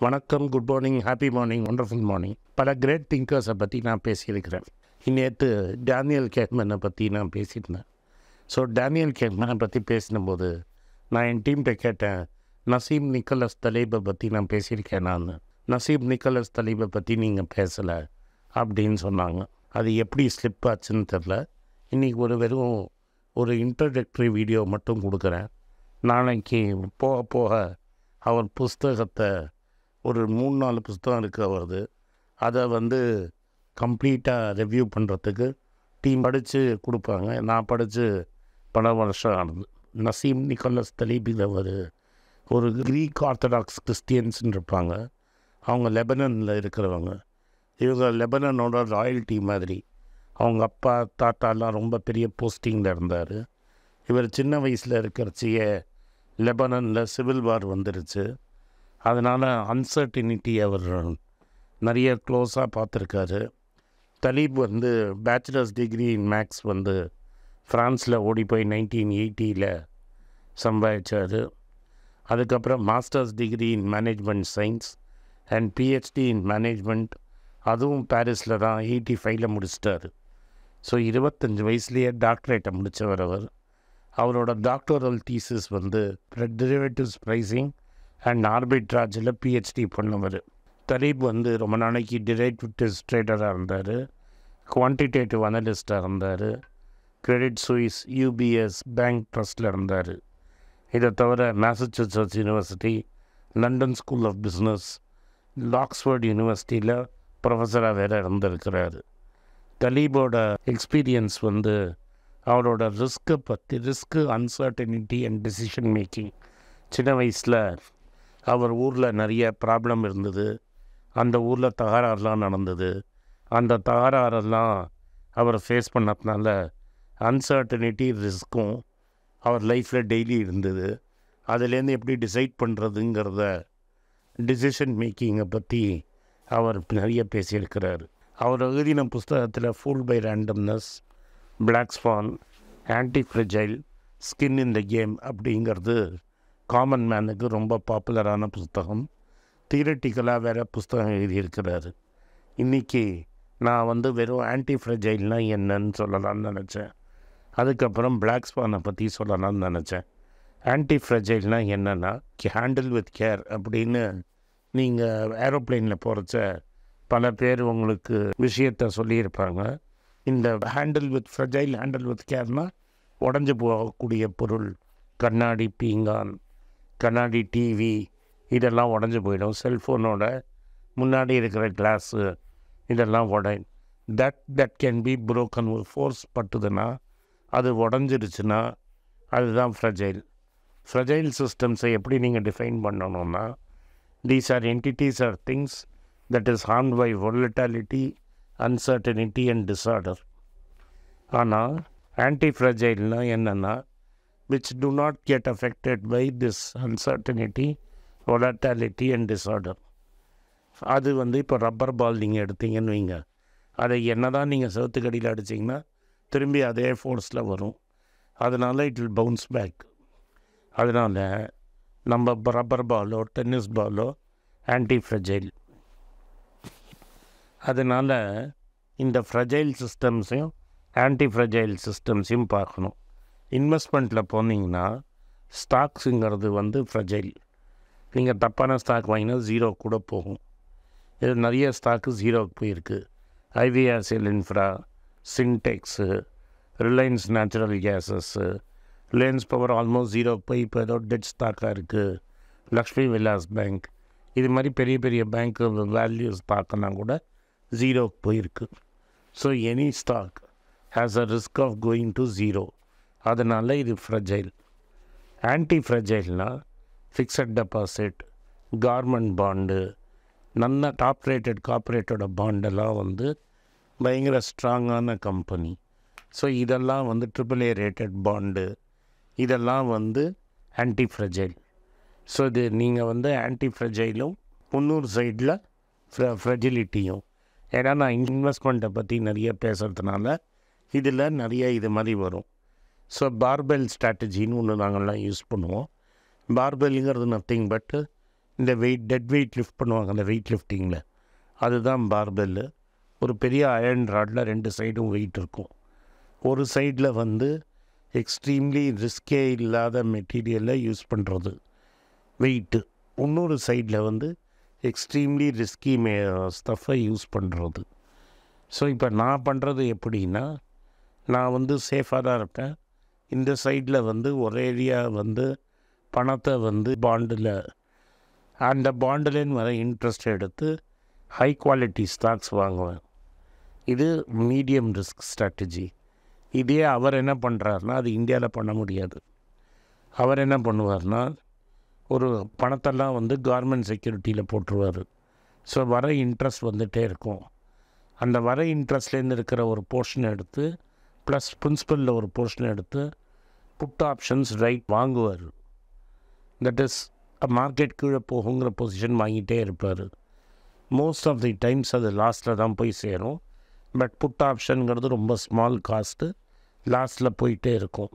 வணக்கம், good morning, happy morning, wonderful morning. பல great திங்கர்ஸை பற்றி நான் பேசியிருக்கிறேன். நேற்று டேனியல் கேட்மனை பற்றி நான் பேசியிருந்தேன். ஸோ டேனியல் கேட்மனை பற்றி பேசினபோது நான் என் டீம்கிட்ட கேட்டேன், நசீம் நிக்கோலஸ் தலீபை பற்றி நான் பேசியிருக்கேன். நசீம் நிக்கோலஸ் தலீபை பற்றி நீங்கள் பேசலை அப்படின்னு சொன்னாங்க. அது எப்படி ஸ்லிப் ஆச்சுன்னு தெரில. இன்றைக்கி வெறும் ஒரு இன்ட்ரடக்டரி வீடியோ மட்டும் கொடுக்குறேன். நாளைக்கு போக போக அவர் புஸ்தகத்தை ஒரு 3-4 புஸ்தகம் இருக்குது அவரது. அதை கம்ப்ளீட்டாக ரிவ்யூ பண்ணுறதுக்கு டீம் படித்து கொடுப்பாங்க. நான் படித்து பல வருஷம் ஆனது. நசீம் நிக்கோலஸ் தலீபில் ஒரு க்ரீக் ஆர்த்தடாக்ஸ் கிறிஸ்டியன்ஸ்ன்னு இருப்பாங்க. அவங்க லெபனனில் இருக்கிறவங்க. இவங்க லெபனனோட ராயல்ட்டி மாதிரி. அவங்க அப்பா தாத்தாலாம் ரொம்ப பெரிய போஸ்டிங்கில் இருந்தார். இவர் சின்ன வயசில் இருக்கிறச்சியே லெபனனில் சிவில் வார் வந்துருச்சு. அதனால் அன்சர்டினிட்டி அவர் நிறைய க்ளோஸாக பார்த்துருக்காரு. Taleb bachelors degree in maths ஃப்ரான்ஸில் ஓடி போய் 1980 சம்பாதிச்சார். அதுக்கப்புறம் masters degree in management science and PhD in management, அதுவும் பாரிஸில் தான் 85 முடிச்சிட்டார். ஸோ 25 வயசுலேயே டாக்டரேட்டை முடித்தவர் அவர். அவரோட doctoral thesis derivatives pricing and ஆர்பிட்ராஜில் பிஹெச்டி பண்ணவர். தலீப் ரொம்ப நாளைக்கு டெரிவேட்டிவ்ஸ் ட்ரேடராக இருந்தார், குவான்டிடேட்டிவ் அனலிஸ்டாக இருந்தார், கிரெடிட் சுயிஸ், யூபிஎஸ் பேங்க் ட்ரஸ்ட்டில் இருந்தார். இதை தவிர Massachusetts university, London school of business, Oxford யூனிவர்சிட்டியில் ப்ரொஃபஸராக வேறு இருந்திருக்கிறாரு. தலீபோட எக்ஸ்பீரியன்ஸ் அவரோட risk, uncertainty and decision making. சின்ன வயசில் அவர் ஊரில் நிறைய ப்ராப்ளம் இருந்தது. அந்த ஊரில் தகராறுலாம் நடந்தது. அந்த தகராறெல்லாம் அவர் ஃபேஸ் பண்ணதுனால அன்சர்டனிட்டி, ரிஸ்க்கும் அவர் லைஃப்பில் டெய்லி இருந்தது. அதுலேருந்து எப்படி டிசைட் பண்ணுறதுங்கிறத, டிசிஷன் மேக்கிங்கை பற்றி அவர் நிறைய பேசியிருக்கிறார். அவர் எழுதின புஸ்தகத்தில் fool by randomness, black swan, anti fragile, skin in the game அப்படிங்கிறது காமன் மேனுக்கு ரொம்ப பாப்புலரான புஸ்தகம். தியரட்டிக்கலாக வேறு புஸ்தகம் எழுதியிருக்கிறாரு. இன்றைக்கி நான் வெறும் ஆன்டி ஃப்ரெஜைல்னால் என்னன்னு சொல்லலாம்னு நினச்சேன். அதுக்கப்புறம் பிளாக் ஸ்வானை பற்றி சொல்லலாம்னு நினச்சேன். ஆன்டி ஃப்ரெஜைல்னால் என்னென்னா, ஹேண்டில் வித் கேர் அப்படின்னு நீங்கள் ஏரோப்ளேனில் போகிறச்ச பல பேர் உங்களுக்கு விஷயத்தை சொல்லியிருப்பாங்க. இந்த ஹேண்டில் வித் கேர்னால் உடஞ்சி போகக்கூடிய பொருள், கண்ணாடி பீங்கான், கண்ணாடி டிவி, இதெல்லாம் உடஞ்சி போயிடும். செல்ஃபோனோட முன்னாடி இருக்கிற கிளாஸு இதெல்லாம் தட் கேன் பி புரோக்கன். ஒரு ஃபோர்ஸ் பட்டுதுன்னா, அது உடஞ்சிருச்சுன்னா அதுதான் ஃப்ரெஜைல் சிஸ்டம்ஸை எப்படி நீங்கள் டிஃபைன் பண்ணணும்னா, these are entities are things that is harmed by volatility, uncertainty and disorder. ஆனால் ஆன்டி ஃப்ரெஜைல்னால் என்னென்னா, which do not get affected by this uncertainty, volatility and disorder. அது இப்போ ரப்பர் பால் நீங்கள் எடுத்தீங்கன்னு வைங்க, அதை என்ன தான் நீங்கள் செவத்துக்கடியில் அடிச்சிங்கன்னா திரும்பி அதே ஃபோர்ஸில் வரும். அதனால் இட் வில் பவுன்ஸ் பேக். அதனால் நம்ம ரப்பர் பாலோ டென்னிஸ் பாலோ ஆன்டி ஃப்ரெஜைல். அதனால் இந்த ஃப்ரெஜைல் சிஸ்டம்ஸையும் ஆன்டி ஃப்ரெஜைல் சிஸ்டம்ஸையும் பார்க்கணும். இன்வெஸ்ட்மெண்ட்டில் போனீங்கன்னா ஸ்டாக்ஸுங்கிறது ஃப்ரெஜைல். நீங்கள் தப்பான ஸ்டாக் வாங்கினா ஜீரோ கூட போகும். இது நிறைய ஸ்டாக்கு ஜீரோவுக்கு போயிருக்கு. IVRCL infra, Sintex, Reliance natural gases, Reliance power almost ஜீரோவுக்கு போய் இப்போ ஏதோ டெட் ஸ்டாக்காக இருக்குது. லக்ஷ்மி விலாஸ் பேங்க், இது மாதிரி பெரிய பெரிய பேங்க்கு வேல்யூ ஸ்டாக்கெல்லாம் கூட ஜீரோவுக்கு போயிருக்கு. So any stock has a risk of going to zero. அதனால் இது ஃப்ரெஜைல். ஆன்டி ஃப்ரெஜைல்னால் ஃபிக்ஸட் டெபாசிட், கவர்மெண்ட் பாண்டு, நல்ல டாப் ரேட்டட் கார்ப்பரேட்டோட பாண்டெல்லாம் பயங்கர ஸ்ட்ராங்கான கம்பெனி. ஸோ இதெல்லாம் AAA ரேட்டட் பாண்டு, இதெல்லாம் ஆன்டி ஃப்ரெஜைல். ஸோ இது நீங்கள் ஆன்டி ஃப்ரெஜைலும் முன்னூறு சைடில் ஃப்ரெஜிலிட்டியும். ஏன்னா நான் இன்வெஸ்ட்மெண்ட்டை பற்றி நிறைய பேசுகிறதுனால இதில் நிறைய இது மாதிரி வரும். ஸோ பார்பெல் ஸ்ட்ராட்டஜின்னு ஒன்று நாங்கள்லாம் யூஸ் பண்ணுவோம். பார்பெல்லுங்கிறது நத்திங் பட் இந்த டெட் வெயிட் லிஃப்ட் பண்ணுவாங்க அந்த வெயிட் லிஃப்டிங்கில், அதுதான் பார்பெல்லு. ஒரு பெரிய அயர்ன் ராடில் 2 சைடும் வெயிட் இருக்கும். ஒரு சைடில் வந்து எக்ஸ்ட்ரீம்லி ரிஸ்கே இல்லாத மெட்டீரியலை யூஸ் பண்ணுறது வெயிட்டு, இன்னொரு சைடில் வந்து எக்ஸ்ட்ரீம்லி ரிஸ்கி ஸ்டஃப்பை யூஸ் பண்ணுறது. ஸோ இப்போ நான் பண்ணுறது எப்படின்னா, நான் வந்து சேஃபாக தான் இருப்பேன். இந்த சைடில் வந்து ஒரேடியா வந்து பணத்தை வந்து பாண்டில், அந்த பாண்டுலேன்னு வர இன்ட்ரெஸ்ட் எடுத்து ஹை குவாலிட்டி ஸ்டாக்ஸ் வாங்குவேன். இது மீடியம் ரிஸ்க் ஸ்ட்ராட்டஜி. இதே அவர் என்ன பண்ணுறாருனா, அது இந்தியாவில் பண்ண முடியாது. அவர் என்ன பண்ணுவார்னா, ஒரு பணத்தெல்லாம் வந்து கவர்மெண்ட் செக்யூரிட்டியில் போட்டுருவார். ஸோ வர இன்ட்ரெஸ்ட் வந்துகிட்டே இருக்கும். அந்த வர இன்ட்ரெஸ்ட்லேருந்து இருக்கிற ஒரு போர்ஷன் எடுத்து ப்ளஸ் பிரின்சிபலில் ஒரு போர்ஷன் எடுத்து புட் ஆப்ஷன்ஸ் ரைட் வாங்குவார். தட் இஸ் மார்க்கெட் கீழே போகுங்கிற பொசிஷன் வாங்கிட்டே இருப்பார். மோஸ்ட் ஆஃப் தி டைம்ஸ் அது லாஸ்ட்டில் தான் போய் சேரும். பட் புட் ஆப்ஷனுங்கிறது ரொம்ப ஸ்மால் காஸ்ட்டு, லாஸ்ட்டில் போயிட்டே இருக்கும்.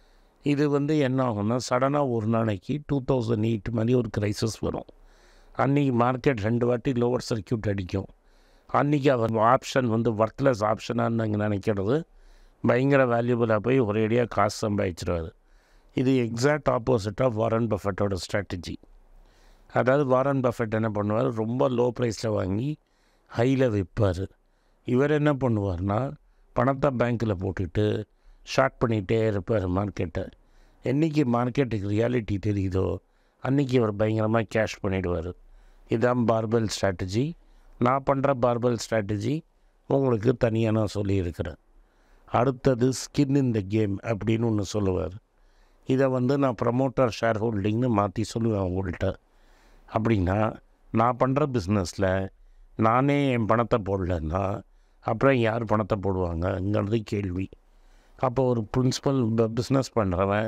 இது வந்து என்ன ஆகும்னா, சடனாக ஒரு நாளைக்கு 2008 மாதிரி ஒரு க்ரைசிஸ் வரும். அன்றைக்கி மார்க்கெட் 2 வாட்டி லோவர் சர்க்கியூட் அடிக்கும். அன்றைக்கி அவர் ஆப்ஷன் வந்து ஒர்த்லெஸ் ஆப்ஷனாக நாங்கள் நினைக்கிறது பயங்கர வேல்யூபுளாக போய் ஒரேடியாக காசு சம்பாதிச்சிருவார். இது எக்ஸாக்ட் ஆப்போசிட் ஆஃப் வாரன் பஃபெட்டோட ஸ்ட்ராட்டஜி. அதாவது வாரன் பஃபெட் என்ன பண்ணுவார், ரொம்ப லோ ப்ரைஸில் வாங்கி ஹையில் விற்பார். இவர் என்ன பண்ணுவார்னா, பணத்தை பேங்க்கில் போட்டுட்டு ஷார்ட் பண்ணிகிட்டே இருப்பார் மார்க்கெட்டை. என்றைக்கு மார்க்கெட்டுக்கு ரியாலிட்டி தெரியுதோ அன்றைக்கி அவர் பயங்கரமாக கேஷ் பண்ணிவிடுவார். இதுதான் பார்பெல் ஸ்ட்ராட்டஜி. நான் பண்ணுற பார்பெல் ஸ்ட்ராட்டஜி உங்களுக்கு தனியாக நான் சொல்லியிருக்கிறேன். அடுத்தது ஸ்கின் இன் த கேம் அப்படின்னு ஒன்று சொல்லுவார். இதை வந்து நான் ப்ரமோட்டர் ஷேர் ஹோல்டிங்னு மாற்றி சொல்லுவேன் அவங்கள்ட்ட. அப்படின்னா, நான் பண்ணுற பிஸ்னஸில் நானே என் பணத்தை போடலன்னா அப்புறம் யார் பணத்தை போடுவாங்கங்கிறது கேள்வி. அப்போ ஒரு பிரின்சிபல் பிஸ்னஸ் பண்ணுறவன்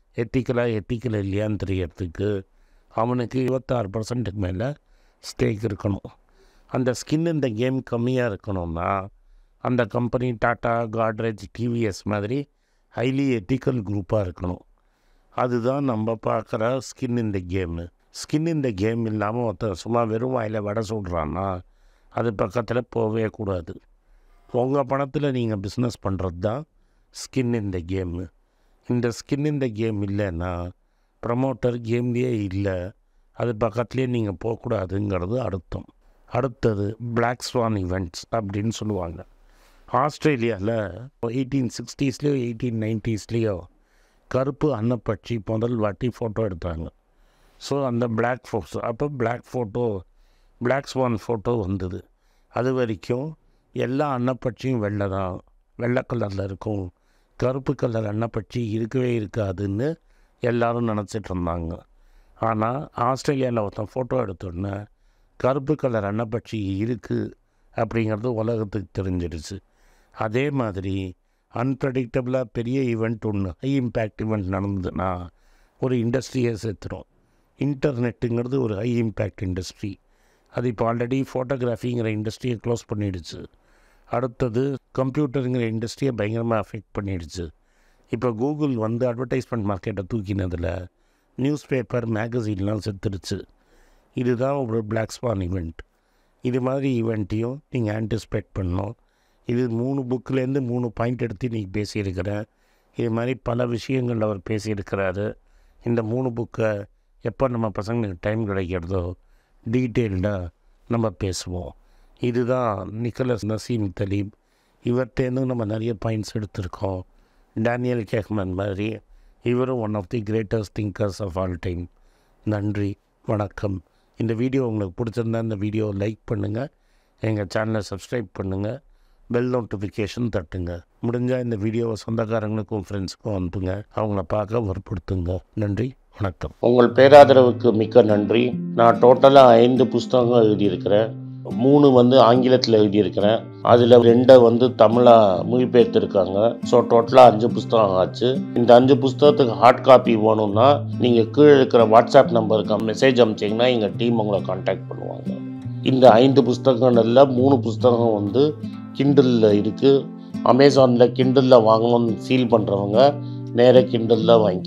எத்திக்கல் இல்லையான்னு தெரியறதுக்கு அவனுக்கு 26% மேலே ஸ்டேக் இருக்கணும். அந்த ஸ்கின் இந்த கேம் கம்மியாக இருக்கணும்னா அந்த கம்பெனி டாட்டா, காட்ரேஜ், டிவிஎஸ் மாதிரி ஹைலி எத்திக்கல் குரூப்பாக இருக்கணும். அதுதான் நம்ம பார்க்குற ஸ்கின் இந்த கேமு. ஸ்கின் இந்த கேம் இல்லாமல் ஒருத்தர் சும்மா வெறும் வாயில் வடை சொல்கிறான்னா அது பக்கத்தில் போகவே கூடாது. உங்கள் பணத்தில் நீங்கள் பிஸ்னஸ் பண்ணுறது தான் ஸ்கின் இந்த கேமு. இந்த ஸ்கின் இந்த கேம் இல்லைன்னா ப்ரமோட்டர் கேம்லேயே இல்லை, அது பக்கத்துலேயே நீங்கள் போகக்கூடாதுங்கிறது அர்த்தம். அடுத்தது பிளாக் ஸ்வான் ஈவெண்ட்ஸ் அப்படின்னு சொல்லுவாங்க. ஆஸ்திரேலியாவில் 1860ஸ்லேயோ 1890ஸ்லேயோ கருப்பு அன்னப்பட்சி முதல் வாட்டி ஃபோட்டோ எடுத்தாங்க. ஸோ அந்த பிளாக் ஸ்வான் ஃபோட்டோ வந்தது. அது வரைக்கும் எல்லா அன்னப்பட்சியும் வெள்ளை கலரில் இருக்கும், கருப்பு கலர் அன்னப்பட்சி இருக்கவே இருக்காதுன்னு எல்லோரும் நினச்சிட்டு இருந்தாங்க. ஆனால் ஆஸ்திரேலியாவில் ஒருத்தன் ஃபோட்டோ எடுத்தோடனே கருப்பு கலர் அன்னப்பட்சி இருக்குது அப்படிங்கிறது உலகத்துக்கு தெரிஞ்சிடுச்சு. அதே மாதிரி அன்பிரடிக்டபிளாக பெரிய ஈவெண்ட் ஒன்று, ஹை இம்பேக்ட் ஈவெண்ட் நடந்ததுன்னா ஒரு இண்டஸ்ட்ரியை சேர்த்துரும். இன்டர்நெட்டுங்கிறது ஒரு ஹை இம்பேக்ட் இண்டஸ்ட்ரி. அது இப்போ ஆல்ரெடி ஃபோட்டோகிராஃபிங்கிற இண்டஸ்ட்ரியை க்ளோஸ் பண்ணிடுச்சு. அடுத்தது கம்ப்யூட்டருங்கிற இண்டஸ்ட்ரியை பயங்கரமாக அஃபெக்ட் பண்ணிடுச்சு. இப்போ கூகுள் வந்து அட்வர்டைஸ்மெண்ட் மார்க்கெட்டை தூக்கினதில் நியூஸ் பேப்பர், மேகசின்லாம் செத்துடுச்சு. இதுதான் ஒரு பிளாக் ஸ்வான் ஈவெண்ட். இது மாதிரி ஈவெண்ட்டையும் நீங்கள் ஆன்டிசிபேட் பண்ணணும். இது 3 புக்கிலேருந்து 3 பாயிண்ட் எடுத்து நீங்கள் பேசியிருக்கிறேன். இது மாதிரி பல விஷயங்கள் அவர் பேசியிருக்கிறாரு. இந்த 3 புக்கை எப்போ நம்ம பசங்களுக்கு டைம் கிடைக்கிறதோ டீட்டெயில்டாக நம்ம பேசுவோம். இதுதான் நிக்கோலஸ் நசீம் தலீப். இவர்கிட்டேருந்து நம்ம நிறைய பாயிண்ட்ஸ் எடுத்திருக்கோம். டேனியல் கேஹ்மன் மாதிரி இவரும் one of the greatest thinkers of all time. நன்றி, வணக்கம். இந்த வீடியோ உங்களுக்கு பிடிச்சிருந்தா இந்த வீடியோவை லைக் பண்ணுங்கள், எங்கள் சேனலை சப்ஸ்கிரைப் பண்ணுங்கள், பெல் நோட்டிஃபிகேஷன் தட்டுங்க. முடிஞ்சால் இந்த வீடியோவை சொந்தக்காரங்களுக்கும் ஃப்ரெண்ட்ஸுக்கும் அனுப்புங்க, அவங்கள பார்க்க வற்புறுத்துங்க. நன்றி, வணக்கம். உங்கள் பேராதரவுக்கு மிக்க நன்றி. நான் டோட்டலாக 5 புஸ்தகங்கள் எழுதியிருக்கிறேன். 3 வந்து ஆங்கிலத்தில் எழுதியிருக்கிறேன். அதில் 2 தமிழாக மொழிபெயர்த்துருக்காங்க. ஸோ டோட்டலாக 5 புஸ்தகம் ஆச்சு. இந்த 5 புஸ்தகத்துக்கு ஹார்ட் காப்பி வேணும்னா நீங்கள் கீழே இருக்கிற வாட்ஸ்அப் நம்பருக்கு மெசேஜ் அனுப்பிச்சிங்கன்னா எங்கள் டீம் உங்களை கான்டாக்ட் பண்ணுவாங்க. இந்த 5 புஸ்தகங்களில் 3 புஸ்தகம் கிண்டலில் இருக்குது. அமேசானில் கிண்டலில் வாங்கணும்னு ஃபீல் பண்ணுறவங்க நேராக கிண்டலில் வாங்கிக்கலாம்.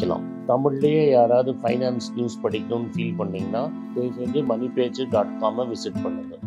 தமிழ்லேயே யாராவது ஃபைனான்ஸ் நியூஸ் படிக்கணும்னு ஃபீல் பண்ணிங்கன்னா தயவுசெஞ்சு moneypage.com விசிட் பண்ணுங்கள்.